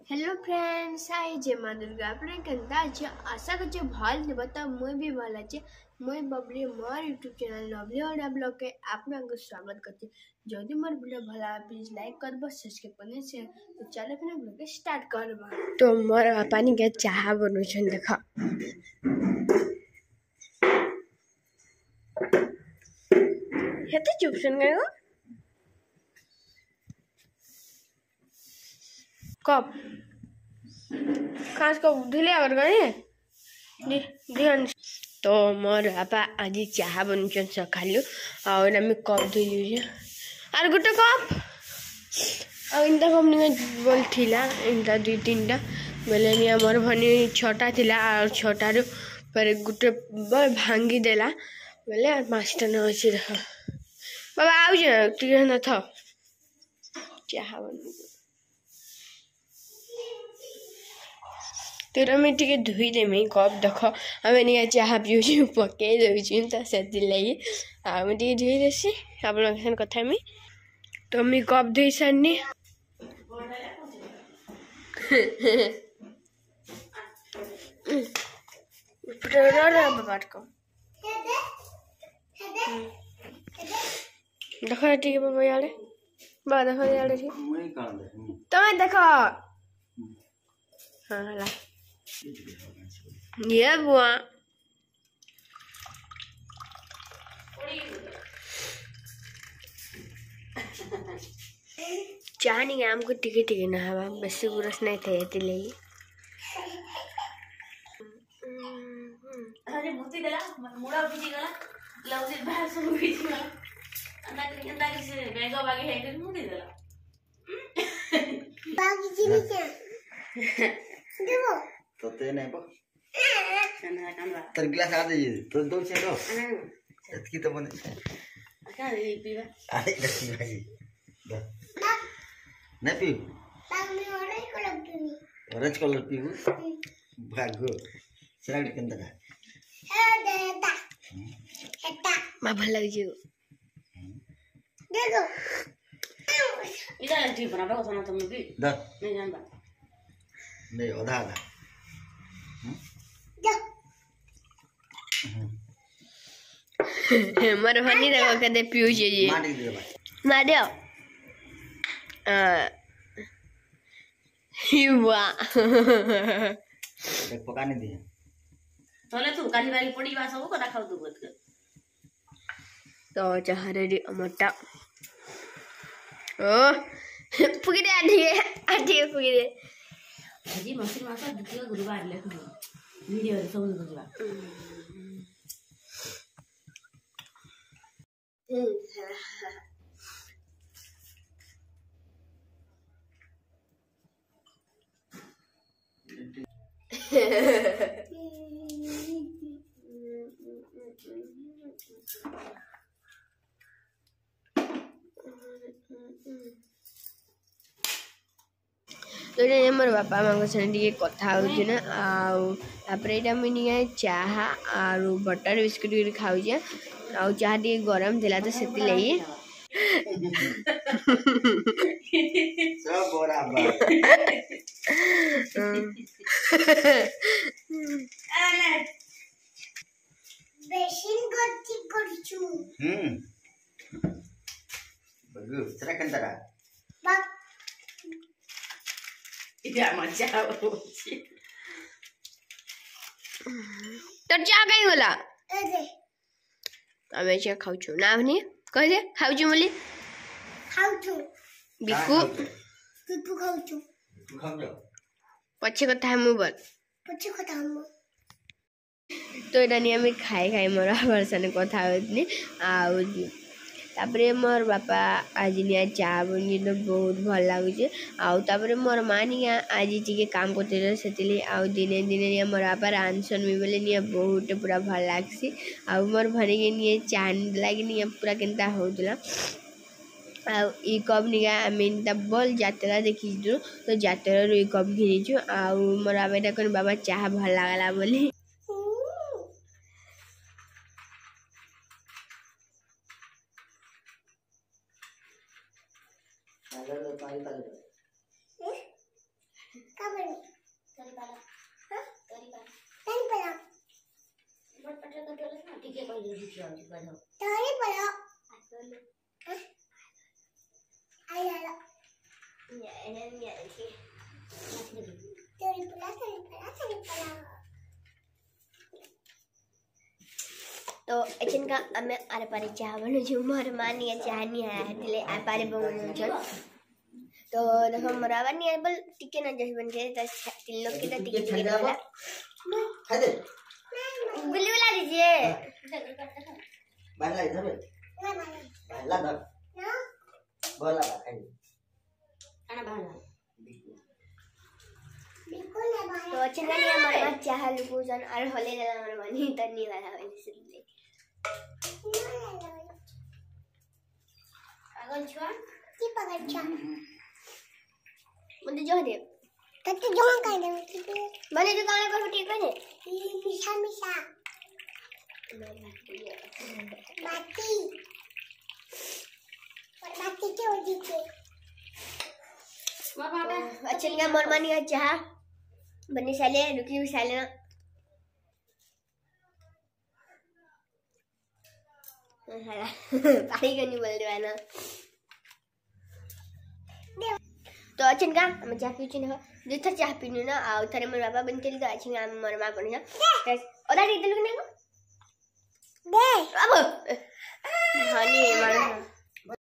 Hello friends I जे माँ दुर्गा अपने Kenta अच्छे आशा कर भल थे तो मुई भी भल अच्छे मुई बबली मोर YouTube channel lovely Odia blog के आपने स्वागत करते जदि मोर वीडियो भला प्लीज लाइक करब सब्सक्राइब करने से तो चलो अपने ब्लॉग स्टार्ट करब। तो मोर पानी के चाह बनू देख हेते चुप सुन गए कप खास को ढिले अगर गए ध्यान तो मोर बापा आज चाह बनुचन सकालू और आम कप धोई आर गोटे कप आंता कप नहीं बोलता इनता दुई तीन टा बोले नहीं मोर भनी छटा थिला और छटारू पर गोटे भांगी देला बोले पाँचटा न अच्छे देख बाबा आउे न था चाह बन तेरा मैं टे धोई देमी कप देख आम नहीं चाह पीऊ पकई दे तो से लगी आम टे धोई देसी आप कथा मी तो मैं कप धोई सारनी देख टे बाबा यारे बा देख यारे तुम्हें देख हाँ ये बुआ चाह नहीं हमको टिके टिके ना हवा बेसी गुरस नहीं थे ये लगी अरे मूर्ति देला मुड़ा बिजी गला लौजी बाहर सब बिजी गला अंदा किसे बेगा बागी है तो मूर्ति देला बागी जी नहीं क्या देखो तो ते नहीं बो तर गिलास आ दे तो दो से दो इतकी तो बने क्या ये पीवा अरे लस्सी भाई नहीं पी ऑरेंज कलर पीऊ भागो सलाड के अंदर मां भल लग जियो देखो इधर ठीक बना बा सोना तुम भी द नहीं जान बा नहीं आधा आधा मर भनी देखो कदे पीऊ जे माटी दे बा मारियो युवा एक पकाने दिए तोले तू काली बारी पड़ी बा सब को खाऊ तू बोल तो चाह रेडी अमटा ओ पुगी दे आठी पुगी दे जी मशीन मासा द्वितीय गुरुवार ले वीडियो रे सब गुरुवार तो मोर बापा माँ टे कथा होना आपर चाह और बटर बिस्कुट खाऊे आ चाह टे गरम थिला तो से लगी सब बराबर बेसिन गति करछु बगु सरा कंतरा इधर मजा होची तो जा कहीं होला अबे चे खाऊ छु ना भनी कह दे खाऊ छु मोली खाऊ छु बिकु बिकु खाऊ छु तू खा लो पछे कथा हम बोल पछे कथा हम तो एटा नि हम खाए खाए मोर वर्षन कथा होतनी आ तापरे मोर बापा आज निया चाह बनी तो बहुत भल लगुचे आउे मोर माँ निया आज टी काम करते से दिने दिने मोर बापा रांधसन भी बोले निया बहुत पूरा भल लगसी आ मोर भनी के निये चाह लगे निया पूरा केनता होतला ई कप निका आम बल जात्रा देखी तो जात्रा ई कप घिनीचु आ मोर बाबा कौन बाबा चाह भल लगला बोली पानी चिप्स आउची बढो तोरी पड़ो आई आला ये थी तोरी पड़ा तो अचन का आमे आरे पारे चाह बनो जो मोर मानी चाह नहीं आया दिले आ पारे बनो चल तो देखो मरावा नहीं आए बल टिके ना जैसे बन गए 10 3 लोग के तो टिके वाला खा दे गुल्ली वाला दीजिए बाला इधर बाला दर बोला खाई खाना बाला तो अच्छा नहीं हमारा चाह लुको जन और होले ना हमारा मानी तन्नी वाला है इसलिए पागल छुआ की पागल छुआ मुझे जो दे कत्ते जो कर दे मैंने जो गाना को ठीक है मिशा मिशा बाती बाती के हो दीजिए बाबा अच्छा नहीं मोर मानी चाह बने साले रुकी भी साले ना पानी का नहीं बोल रहा है ना तो अच्छा का हम चाह पी चुने जो था चाह पीने ना आ उधर मेरे पापा बनते लिए तो अच्छा हम मोर माँ बने ना और आगे इधर लोग नहीं दे अब हाँ नहीं मालूम